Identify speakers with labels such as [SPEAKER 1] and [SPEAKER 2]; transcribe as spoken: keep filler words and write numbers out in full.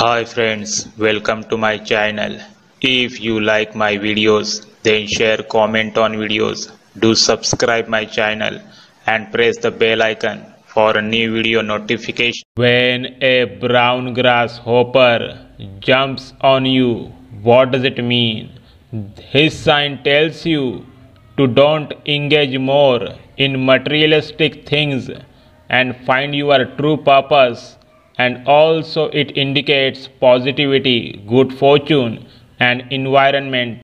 [SPEAKER 1] Hi friends, welcome to my channel. If you like my videos, then share, comment on videos. Do subscribe my channel and press the bell icon for a new video notification. When a brown grasshopper jumps on you, what does it mean? His sign tells you to don't engage more in materialistic things and find your true purpose, and also it indicates positivity, good fortune and environment.